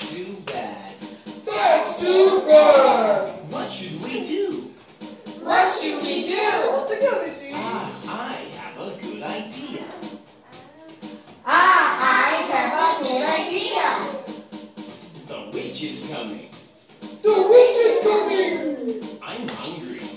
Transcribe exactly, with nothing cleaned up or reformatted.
too bad. That's too bad. What should we do? What should we do? Ah, I have a good idea. Ah, I have a good idea. The witch is coming. The witch is coming. I'm hungry.